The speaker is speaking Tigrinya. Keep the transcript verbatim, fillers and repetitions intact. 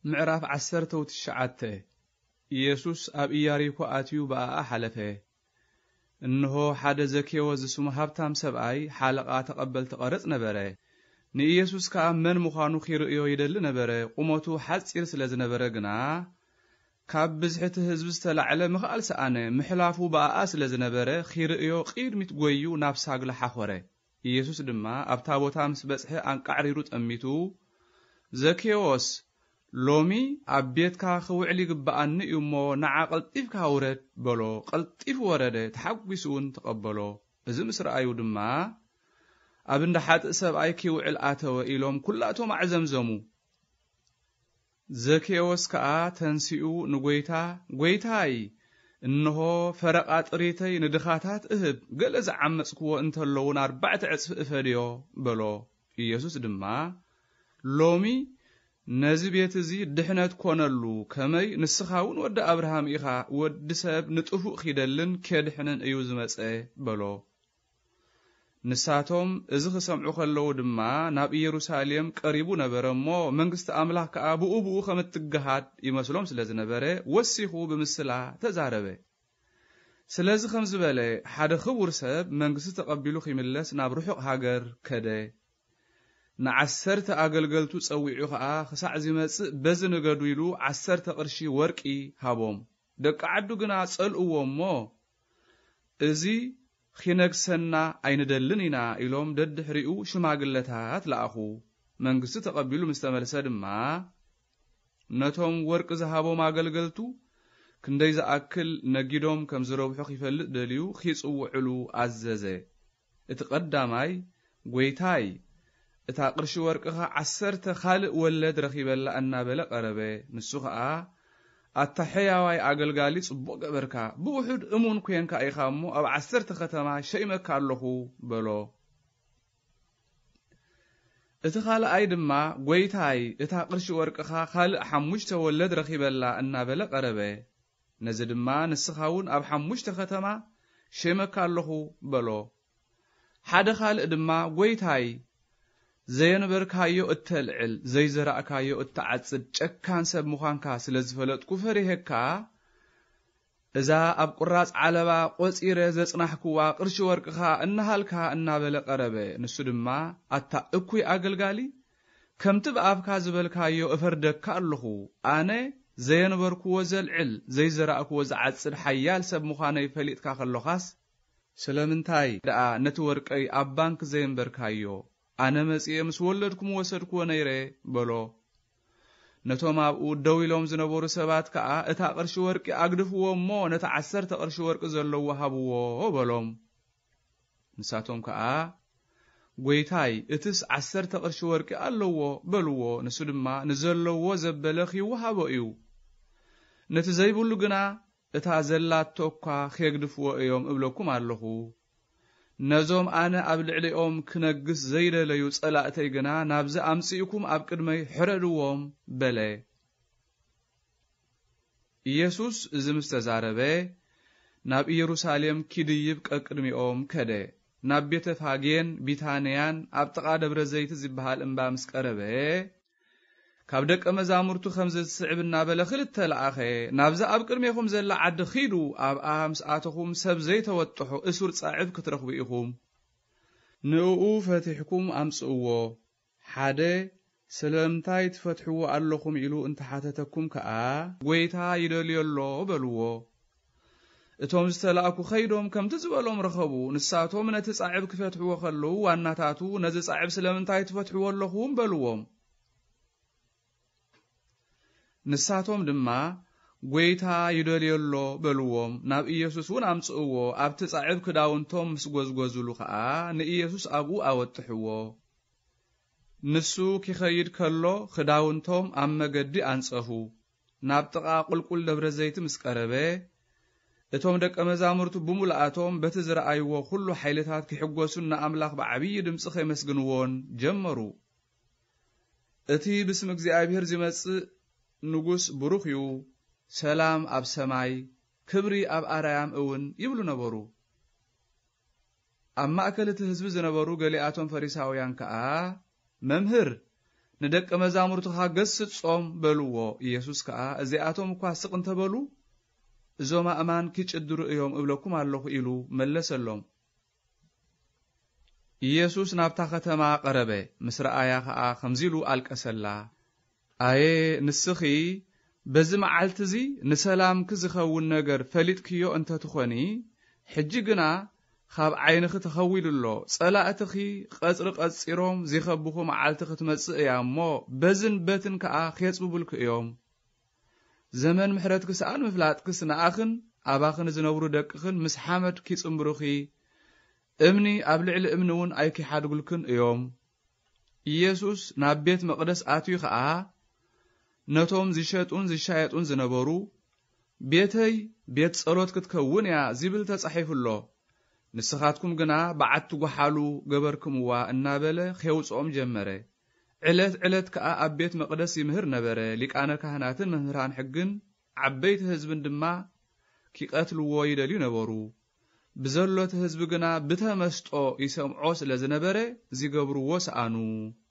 معرف عسرته وتشعته ኢየሱስ ኣብ ኢያሪኮ ኣትዩ በኣኣ ሓለፈ እንሆ ሓደ ዘኬዎስ ዝስሙ ሃብታም ሰብኣይ ሓለቓ ተቐበልቲ ቀረጽ ነበረ ንኢየሱስ ከዓ መን ምዃኑ ኺርእዮ ይደሊ ነበረ ቁመቱ ሓጺር ስለ ዝነበረ ግና ካብ ብዝሕቲ ህዝቢ ዝተላዕለ ምኽኣል ሰኣነ ምሕላፉ በኣኣ ስለ ዝነበረ ኺርእዮ ቂድሚት ጐዩ ናብ ሳግላ ሓኾረ ኢየሱስ ድማ ኣብታ ቦታ ምስ በጽሐ አንቃዕሪሩ ጠሚቱ ዘኬዎስ ሎሚ ኣብ ቤትካ ኽውዕል ይግባኣኒ እዩ እሞ ንዓ ቐልጢፍካ ውረድ በሎ ቐልጢፍ ወረደ ተሓጒሱን ተቐበሎ እዚ ምስ ረኣዩ ድማ ኣብ እንዳ ሓጥእ ሰብኣይ ኪውዕል ኣተወ ኢሎም ኩላቶም ኣዕዘምዘሙ ዘኬዎስ ከዓ ተንሲኡ ንጐይታ ጐይታይ እንሆ ፈረቓ ጥሪተይ ንድኻታት እህብ ገለ ዝዓመፅክዎ እንተለውን ኣርባዕተ ዕፅፊ እፈድዮ በሎ ኢየሱስ ድማ ሎሚ ነዚ ቤት እዚ ድሕነት ኮነሉ ከመይ ንስኻውን ወዲ አብርሃም ኢኻ ወዲ ሰብ ንጥፉእ ኺደልን ከድሕንን እዩ ዝመጸ በሎ ንሳቶም እዚ ኽሰምዑ ከለዉ ድማ ናብ ኢየሩሳሌም ቀሪቡ ነበረ እሞ መንግስቲ ኣምላኽ ከዓ ብኡ ብኡ ከም እትገሃድ ይመስሎም ስለ ዝነበረ ወሲኹ ብምስላ ተዛረበ ስለዚ ከም ዝበለ ሓደ ክቡር ሰብ መንግስቲ ተቐቢሉ ኺምለስ ናብ ርሑቕ ሃገር ከደ ንዓሰርተ ኣገልገልቱ ጸዊዑ ከዓ ክሳዕ ዝመጽእ በዚ ነገዱ ኢሉ ዓሰርተ ቅርሺ ወርቂ ሃቦም ደቂ ዓዱ ግና ጸልእዎ እሞ እዚ ኺነግሰና ኣይንደልን ኢና ኢሎም ደድሕሪኡ ሽማግለታት ለኣኹ መንግስቲ ተቐቢሉ ምስ ተመልሰ ድማ ነቶም ወርቂ ዝሃቦም ኣገልገልቱ ክንደይ ዝኣክል ነጊዶም ከም ዝረብሑ ኺፈልጥ ደልዩ ኺጽውዕሉ ኣዘዘ እቲ ቀዳማይ ጐይታይ እታ ቅርሺ ወርቅኻ ዓሰርተ ካልእ ወለድ ረኺበላ እናበለ ቀረበ ንሱ ከዓ ኣታ ሕያዋይ ኣገልጋሊ ጽቡቕ ገበርካ ብውሑድ እሙን ኮንካ ኢኻ እሞ ኣብ ዓሰርተ ከተማ ሸይመካ ኣለኹ በሎ እቲ ካልኣይ ድማ ጐይታይ እታ ቅርሺ ወርቅኻ ካልእ ሓሙሽተ ወለድ ረኺበላ እናበለ ቀረበ ነዚ ድማ ንስኻውን ኣብ ሓሙሽተ ከተማ ሸይመካ ኣለኹ በሎ ሓደ ካልእ ድማ ጐይታይ ዘየንበርካዮ እተልዕል ዘይዘራእካዮ እተዓጽድ ጨካን ሰብ ምዃንካ ስለ ዝፈለጥኩ ፈሪሄካ እዛ ኣብ ቁራጽ ዓለባ ቖጺረ ዘጽናሕክዋ ቅርሺ ወርቅኻ እናሃልካ እናበለ ቀረበ ንሱ ድማ ኣታ እኩይ ኣገልጋሊ ከምቲ ብኣፍካ ዝበልካዮ እፈርደካ ኣለኹ ኣነ ዘየንበርክዎ ዘልዕል ዘይዘራእክዎ ዝዓጽድ ሓያል ሰብ ምዃነይ ፈሊጥካ ከለኻስ ስለምንታይ ደኣ ነቲ ወርቀይ ኣብ ባንክ ዘየንበርካዮ ኣነ መጺእ ምስ ወለድኩም ወሰድክዎ ነይረ በሎ ነቶም ኣብኡ ደው ኢሎም ዝነበሩ ሰባት ከዓ እታ ቅርሺ ወርቂ ኣግድፍዎ እሞ ነታ ዓሰርተ ቅርሺ ወርቂ ዘለዎ ሃብዎ በሎም ንሳቶም ከዓ ጐይታይ እትስ ዓሰርተ ቅርሺ ወርቂ ኣለዎ በልዎ ንሱ ድማ ንዘለዎ ዘበለ ኺወሃቦ እዩ ነቲ ዘይብሉ ግና እታ ዘላቶ እኳ ኸግድፍዎ እዮም እብለኩም ኣለኹ ነዞም ኣነ ኣብ ልዕሊኦም ክነግስ ዘይደለዩ ጸላእተይ ግና ናብዚ ኣምጺእኩም ኣብ ቅድመይ ሕረድዎም በለ ኢየሱስ እዚ ምስ ተዛረበ ናብ ኢየሩሳሌም ኪድይብ ቀቅድሚኦም ከደ ናብ ቤተ ፋጌን ቢታንያን ኣብ ጥቓ ደብረ ዘይቲ ዝበሃል እምባ ምስ ቀረበ ካብ ደቀ መዛሙርቱ ከም ዝስዕብ እናበለ ክልተ ለኣኸ ናብዛ ኣብ ቅድሜኹም ዘላ ዓዲ ኺዱ ኣብኣ ምስኣተኹም ሰብ ዘይተወጥሖ እሱር ጻዕብ ክትረኽቡ ኢኹም ንእኡ ፈቲሕኩም ኣምጽእዎ ሓደ ስለምንታይ ትፈትሕዎ ኣለኹም ኢሉ እንተሓተተኩም ከዓ ጐይታ ይደልየሎ በልዎ እቶም ዝተላእኩ ኸይዶም ከምቲ ዝበሎም ረኸቡ ንሳቶም ነቲ ጻዕብ ክፈትሕዎ ከለዉ ዋናታቱ ነዚ ጻዕብ ስለምንታይ ትፈትሕዎ ኣለኹም በልዎም ንሳቶም ድማ ጐይታ ይደልየሎ በልዎም ናብ ኢየሱስ እውን ኣምጽእዎ ኣብቲ ጻዕብ ክዳውንቶም ምስ ጐዝጐዝሉ ከዓ ንኢየሱስ ኣብኡ ኣወጥሕዎ ንሱ ኪኸይድ ከሎ ክዳውንቶም ኣብ መገዲ ኣንጸፉ ናብ ጥቓ ቁልቁል ደብረ ዘይቲ ምስ ቀረበ እቶም ደቀ መዛሙርቱ ብሙልኣቶም በቲ ዝረኣይዎ ኩሉ ሓይልታት ክሕጐሱን ንኣምላኽ ብዓብዪ ድምፂ ኸመስግንዎን ጀመሩ እቲ ብስም እግዚኣብሔር ዝመጽእ ንጉስ ብሩኽ እዩ ሰላም ኣብ ሰማይ ክብሪ ኣብ ኣርያም እውን ይብሉ ነበሩ ኣብ ማእከል እቲ ህዝቢ ዝነበሩ ገሊኣቶም ፈሪሳውያን ከዓ መምህር ንደቀ መዛሙርትኻ ገስጾም በልዎ ኢየሱስ ከዓ እዚኣቶም እኳ ስቕ እንተበሉ እዞም ኣእማን ክጭድሩ እዮም እብለኩም ኣለኹ ኢሉ መለሰሎም። ኢየሱስ ናብታ ከተማ ቀረበ ምስ ረኣያ ከዓ ከምዚሉ አልቀሰላ ኣየ ንስኺ በዚ መዓልቲ እዚ ንሰላም ክዝኸውን ነገር ፈሊጥክዮ እንተ ትኾኒ ሕጂ ግና ካብ ዓይንኺ ተኸዊሉሎ ጸላእትኺ ቀጽሪ ቀጺሮም ዝኸብኹ መዓልቲ ክትመጽእ እያ እሞ በዝን በትን ከዓ ኼጽብብልክ እዮም። ዘመን ምሕረት ክስኣል ምፍላጥክስ ንኣኽን ኣባኽን ዝነብሩ ደቅኽን ምስ ሓመድ ኪጽምብሩኺ እምኒ ኣብ ልዕሊ እምኒ እውን ኣይኪሓድጉልክን እዮም። ኢየሱስ ናብ ቤት መቕደስ ኣትዩ ከዓ ነቶም ዝሸጡን ዝሻየጡን ዝነበሩ ቤተይ ቤት ጸሎት ክትከውን እያ ዝብል ተጻሒፉሎ ንስኻትኩም ግና በዓቲ ጓሓሉ ገበርክምዋ እናበለ ኼውጾም ጀመረ። ዕለት ዕለት ከዓ ኣብ ቤት መቕደስ ይምህር ነበረ። ሊቃነ ካህናትን መምህራን ሕግን ዓበይቲ ህዝብን ድማ ኪቐትልዎ ይደልዩ ነበሩ። ብዘሎት ህዝቢ ግና ብተመስጦ ይሰምዖ ስለ ዝነበረ ዝገብርዎ ሰኣኑ።